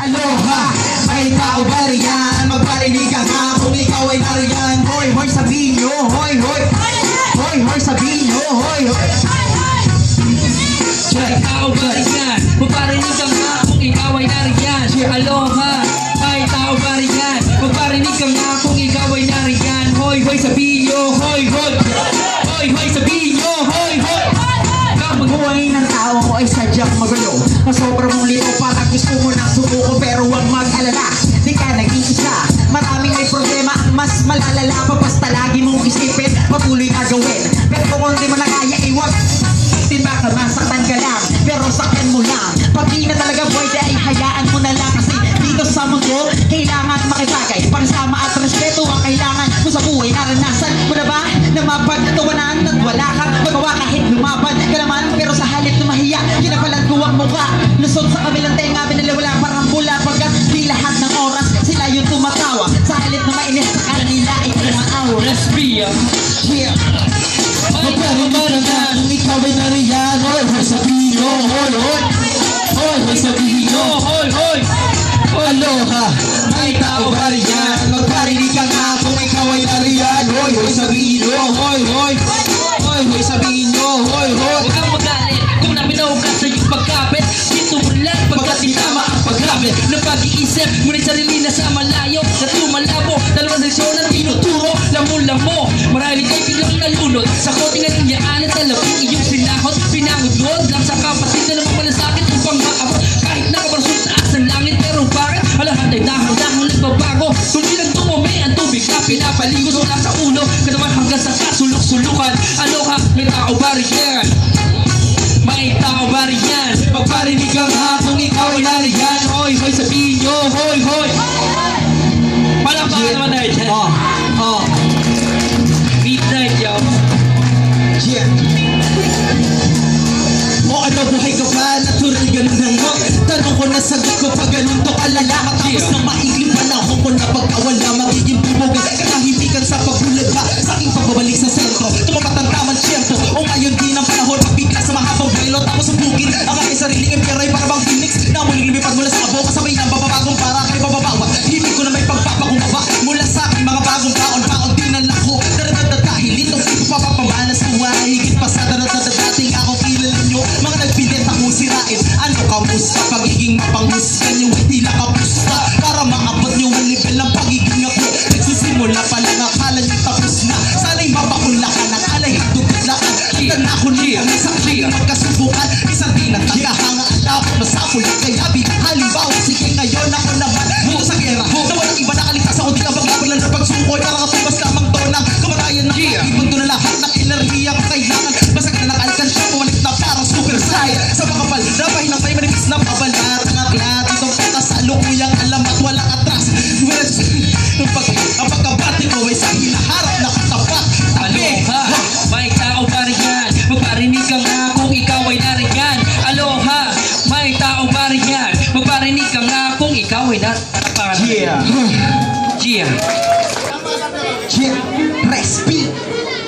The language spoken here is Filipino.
Aloha, may tao ba riyan? Magparinig ka nga kung ikaw ay nariyan. Hoy, hoy, sabihin nyo, hoy, hoy. Hoy, hoy, sabihin nyo, hoy, hoy. May tao ba riyan? Magparinig ka nga kung ikaw ay nariyan. Aloha, may tao ba riyan? Magparinig ka nga kung ikaw ay nariyan. Hoy, hoy, sabihin nyo, hoy, hoy. Hoy, hoy, sabihin nyo, hoy, hoy. Buhay ng tao mo ay sadyang magulo. Masobra mong lito para gusto mo nang sumuko. Pero huwag mag-alala, di ka nag-iisa. Maraming may problema, mas malalala pa. Basta lagi mong isipin, patuloy na gawin. Pero kung di mo na kaya, iwag. Di ba ka masaktan ka lang, pero saktan mo lang. Pag di na talaga pwede ay hayaan mo na lang. Kasi dito sa mundo, kailangan makibagay. Pagsama at respeto ang kailangan mo sa buhay. Naranasan mo na ba na mapagtawanan at wala kang magawa kahit lumaban ka naman? Pero sa halip na mahiya, kinapalan ko ang mukha. Lusot sa kabilang tenga, binaliwala parang bula. Pagkat di lahat ng oras, sila yung tumatawa. Sa halip na mainis sa kanila, ikaw ang awa. Let's be Yeah. Magparinig Kung ikaw ay nariyan, hoy, hoy, sabihin nyo, hoy, hoy. Hoy, hoy, sabihin nyo, hoy, hoy. aloha, may tao ba riyan? Magparinig ka nga kung ikaw ay nariyan. Hoy, hoy, sabihin nyo, hoy, hoy. Hoy, hoy, sabihin nyo, hoy, hoy. Huwag kang magalit kung napinaw ka sa iyong pagkapit. Dito mo lang pagkat tama ang pagkapit ng pag-iisip. Ngunit sarili na sa malayo na tumalabo. Dalawang leksyon ang tinuturo. Lamo-lamo, marahil ikaw'y biglang nalunod sa koting na ninyaan at talabing iyong sinahot. Pinangudlod lang sa kapatid na naman malasakit upang maabot. Kahit nakabarasong taas ng langit, pero bakit? Lahat ay dahang-dahang nagbabago. Tuloy lang dumumi ang tubig na pinapaligos mula sa ulo. Kanaman hanggang sa kasulok-sulukan. Aloha, may tao ba riyan? May tao ba riyan? Magparinig ka nga kung ikaw ay nariyan. Hoy, hoy, sabihin nyo, hoy, hoy. Palakpakan naman tayo dyan. Midnight, yo. Yeah. O ano, buhay ka ba? Natural ganun na nga. Tanong ko na sagot ko pag ganun to kalala. Matapos ng maikling panahon ko na pagkawala. Magiging bumugay, katahimikan sa pagbulag ba? Sa aking pagbabalik sa sentro, tumapat ang tamang tiyempo. O ngayon din ang panahon, pagbigla sa mahabang bailo. Tapos ang bukid, ang aking sariling impero ay parabang phoenix na muling lumipad mula sa abo. Kasabay ng bababagong para kay bababawa. Hibig ko na may pagpapakumbaba mula sa aking mga bagong baon din ang lako. Daradadadahil itong ipapapamanas ko ay higit pa sa daradadadating ako kilala nyo. Mga nagpilit akong sirain. Ano kamusta? Pagiging mapanghusgan nyo ay tila kapusta. Para maabot nyo ang level ng pagiging ako. Nagsisimula pa lang akala nyo tapos na. Sana'y mapakulakan ang alay at dugutlaan. Handa na ako niya sa aking magkasubukan. Isang di ng tagahanga at dapat masapulat. Kaya bilang halimbawa, sige ngayon ako naman buo sa gera. Na walang iba nakaligtas ako di na paglaban lang na pagsukoy. Para katubas lamang to ng kamatayan na ibang doon na lahat ng enerhiya ko kailangan. Basag na nakalikan siya, pumalik na parang super saiyan. Sa makapal, dapahin ng may manipis na pabalat. Ang aklat, itong pagkasalukuyang alam at walang atras. Ang pagkabati ko ay sa hinaharap na katapat. Aloha, may tao ba riyan? Magparinig ka nga kung ikaw ay nariyan. Aloha, may tao ba riyan? Magparinig ka nga kung ikaw ay nariyan. Yeah. Yeah. Yeah.